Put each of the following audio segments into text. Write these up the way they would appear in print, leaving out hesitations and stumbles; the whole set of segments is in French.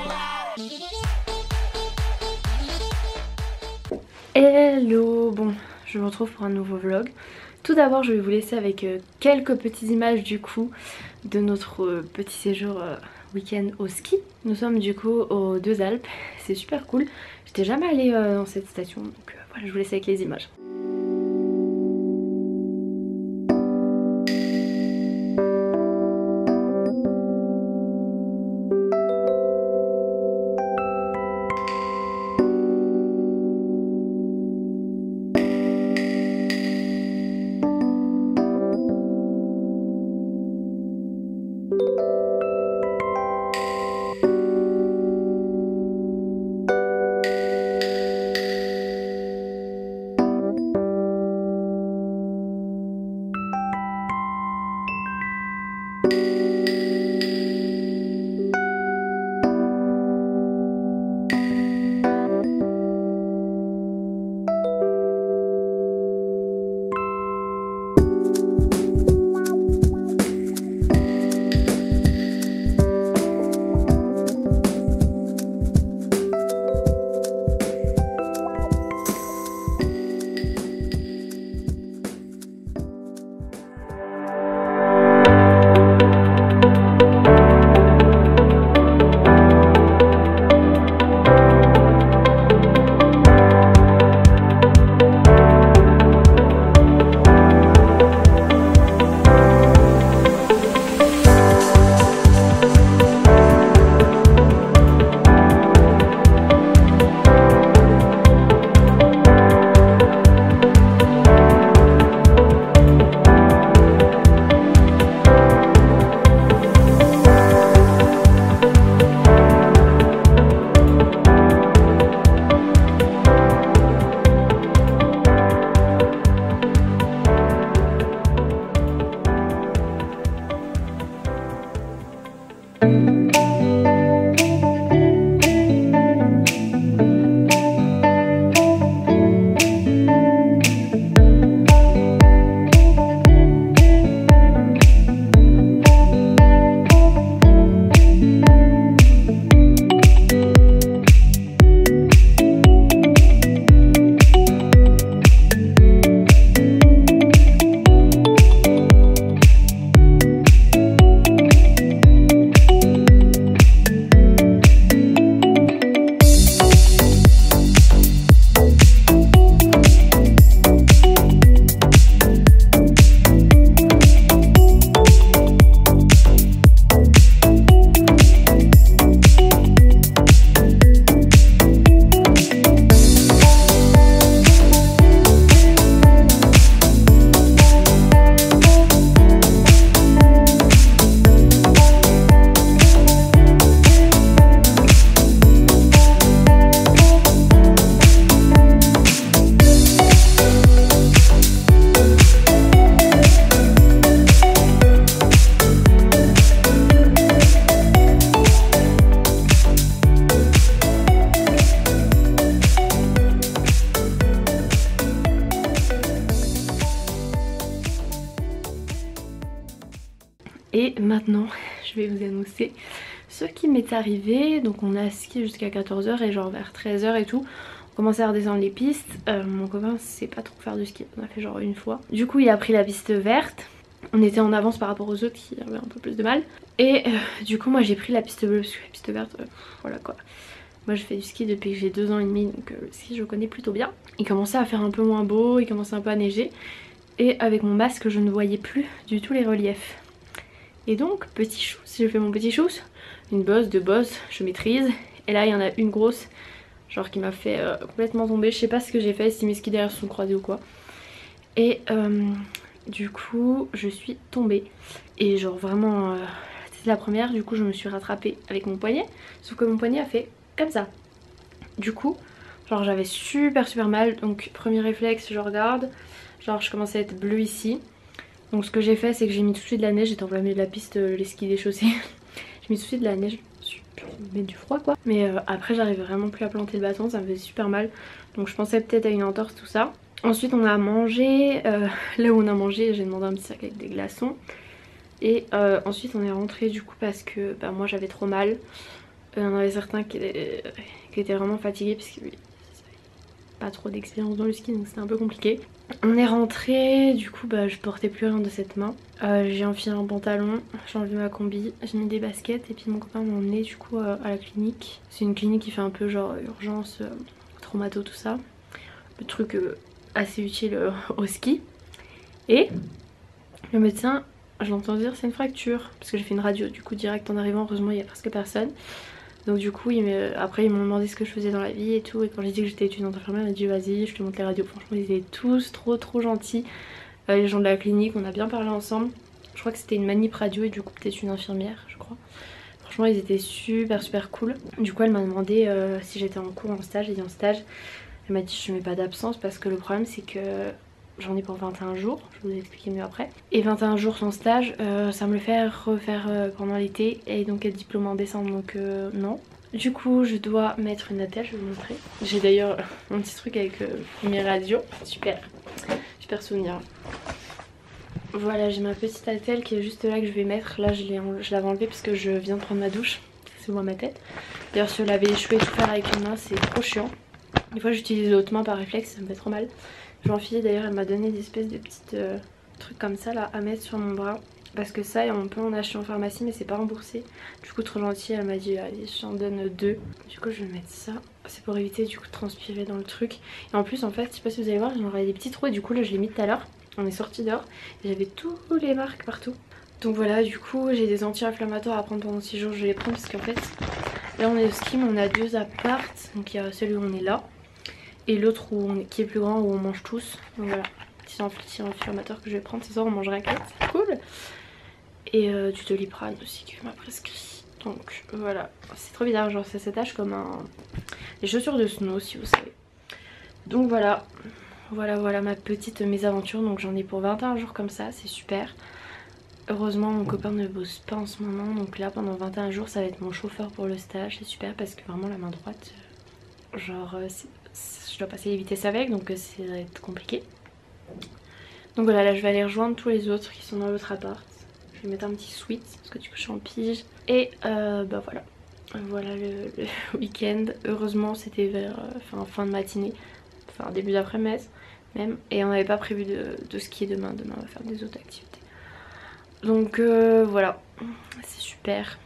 Hello, bon, je vous retrouve pour un nouveau vlog. Tout d'abord, je vais vous laisser avec quelques petites images du coup de notre petit séjour week-end au ski. Nous sommes du coup aux Deux Alpes, c'est super cool. J'étais jamais allée dans cette station, donc voilà, je vous laisse avec les images. Et maintenant, je vais vous annoncer ce qui m'est arrivé. Donc on a skié jusqu'à 14 h et genre vers 13 h et tout, on commençait à redescendre les pistes. Mon copain sait pas trop faire du ski, on a fait genre une fois. Du coup il a pris la piste verte. On était en avance par rapport aux autres qui avaient un peu plus de mal. Et du coup moi j'ai pris la piste bleue parce que la piste verte, voilà quoi. Moi je fais du ski depuis que j'ai 2 ans et demi, donc le ski je connais plutôt bien. Il commençait à faire un peu moins beau, il commençait un peu à neiger. Et avec mon masque je ne voyais plus du tout les reliefs. Et donc petit chousse, j'ai fait mon petit chousse, une bosse, deux bosses, je maîtrise. Et là il y en a une grosse, genre qui m'a fait complètement tomber. Je sais pas ce que j'ai fait, si mes skis derrière se sont croisés ou quoi. Et du coup je suis tombée. Et genre vraiment, c'était la première, du coup je me suis rattrapée avec mon poignet. Sauf que mon poignet a fait comme ça. Du coup, genre j'avais super mal. Donc premier réflexe, je regarde. Genre je commençais à être bleue ici. Donc ce que j'ai fait c'est que j'ai mis tout de suite de la neige, j'étais en plein milieu de la piste, les skis déchaussés. J'ai mis tout de suite de la neige, super, mais du froid quoi. Mais après j'arrivais vraiment plus à planter le bâton, ça me faisait super mal. Donc je pensais peut-être à une entorse, tout ça. Ensuite on a mangé, là où on a mangé j'ai demandé un petit sac avec des glaçons. Et ensuite on est rentré du coup parce que bah, moi j'avais trop mal. Il y en avait certains qui étaient vraiment fatigués parce qu'ils n'avaient pas trop d'expérience dans le ski, donc c'était un peu compliqué. On est rentré, du coup bah je portais plus rien de cette main. J'ai enfilé un pantalon, j'ai enlevé ma combi, j'ai mis des baskets et puis mon copain m'a emmené du coup à la clinique. C'est une clinique qui fait un peu genre urgence, traumato, tout ça. Le truc assez utile au ski. Et le médecin, je l'entends dire c'est une fracture parce que j'ai fait une radio du coup direct en arrivant, heureusement il y a presque personne. Donc du coup après ils m'ont demandé ce que je faisais dans la vie et tout, et quand j'ai dit que j'étais étudiante infirmière, il m'a dit vas-y je te montre les radios. Franchement ils étaient tous trop gentils, les gens de la clinique, on a bien parlé ensemble. Je crois que c'était une manip radio et du coup peut-être une infirmière je crois. Franchement ils étaient super cool. Du coup elle m'a demandé si j'étais en cours, en stage, j'ai dit en stage. Elle m'a dit je mets pas d'absence parce que le problème c'est que j'en ai pour 21 jours, je vais vous expliquer mieux après. Et 21 jours sans stage, ça me le fait refaire pendant l'été et donc être diplômée en décembre, donc non. Du coup je dois mettre une attelle, je vais vous montrer. J'ai d'ailleurs mon petit truc avec mes radios, super souvenir. Voilà, j'ai ma petite attelle qui est juste là que je vais mettre. Là je l'avais enlevée parce que je viens de prendre ma douche, c'est moi ma tête. D'ailleurs se laver les cheveux et tout faire avec une main c'est trop chiant. Des fois j'utilise l'autre main par réflexe, ça me fait trop mal. Je vais enfiler, d'ailleurs elle m'a donné des espèces de petites trucs comme ça là à mettre sur mon bras. Parce que ça on peut en acheter en pharmacie mais c'est pas remboursé. Du coup trop gentille, elle m'a dit allez j'en donne 2. Du coup je vais mettre ça. C'est pour éviter du coup de transpirer dans le truc. Et en plus en fait je sais pas si vous allez voir, j'en aurais des petits trous et du coup là je l'ai mis tout à l'heure. On est sorti dehors et j'avais tous les marques partout. Donc voilà, du coup j'ai des anti-inflammatoires à prendre pendant 6 jours. Je vais les prendre parce qu'en fait là on est au ski mais on a 2 apparts. Donc il y a celui où on est là et l'autre qui est plus grand où on mange tous. Donc voilà, petit anti-inflammatoire que je vais prendre. Ce soir on mange raclette, c'est cool. Et du Doliprane aussi qui m'a prescrit. Donc voilà, c'est trop bizarre, genre ça s'attache comme les chaussures de snow si vous savez. Donc voilà ma petite mésaventure. Donc j'en ai pour 21 jours comme ça, c'est super. Heureusement mon copain ne bosse pas en ce moment, donc là pendant 21 jours ça va être mon chauffeur pour le stage, c'est super parce que vraiment la main droite, genre je dois passer les vitesses avec, donc ça va être compliqué. Donc voilà, là je vais aller rejoindre tous les autres qui sont dans l'autre appart. Je vais mettre un petit sweat parce que du coup je suis en pige. Et bah voilà le week-end. Heureusement c'était vers fin de matinée, enfin début d'après-midi même. Et on n'avait pas prévu de skier demain. Demain on va faire des autres activités. Donc voilà, c'est super.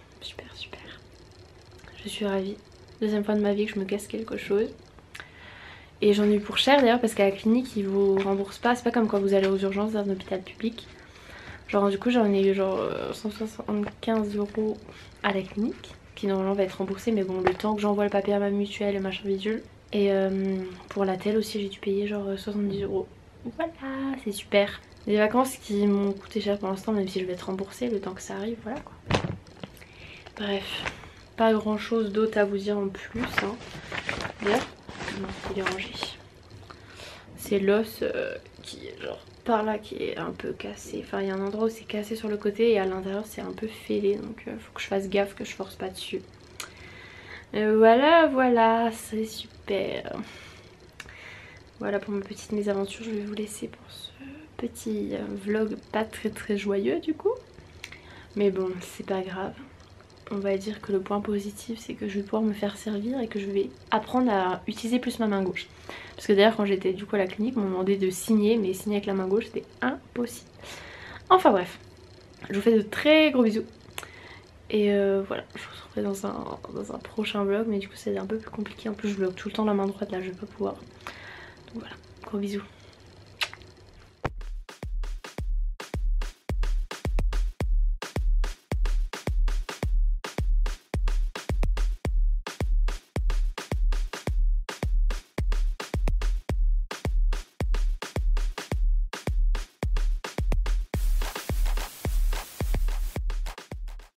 Je suis ravie. Deuxième fois de ma vie que je me casse quelque chose. Et j'en ai eu pour cher d'ailleurs parce qu'à la clinique ils vous remboursent pas. C'est pas comme quand vous allez aux urgences dans un hôpital public. Genre du coup j'en ai eu genre 175 € à la clinique qui normalement va être remboursé, mais bon le temps que j'envoie le papier à ma mutuelle et machin bidule. Et pour la telle aussi j'ai dû payer genre 70 €. Voilà, c'est super. Des vacances qui m'ont coûté cher pour l'instant, même si je vais être remboursée le temps que ça arrive, voilà quoi. Bref, pas grand chose d'autre à vous dire en plus hein. D'ailleurs, non, il est rangé. C'est l'os qui est genre par là qui est un peu cassé. Enfin il y a un endroit où c'est cassé sur le côté et à l'intérieur c'est un peu fêlé. Donc faut que je fasse gaffe que je force pas dessus. Voilà, c'est super. Voilà pour ma petite mésaventure. Je vais vous laisser pour ce petit vlog pas très joyeux du coup. Mais bon c'est pas grave. On va dire que le point positif c'est que je vais pouvoir me faire servir et que je vais apprendre à utiliser plus ma main gauche. Parce que d'ailleurs quand j'étais du coup à la clinique on m'a demandé de signer, mais signer avec la main gauche c'était impossible. Enfin bref, je vous fais de très gros bisous. Et voilà, je vous retrouverai dans un prochain vlog, mais du coup c'est un peu plus compliqué. En plus je vlog tout le temps la main droite, là je vais pas pouvoir. Donc voilà, gros bisous.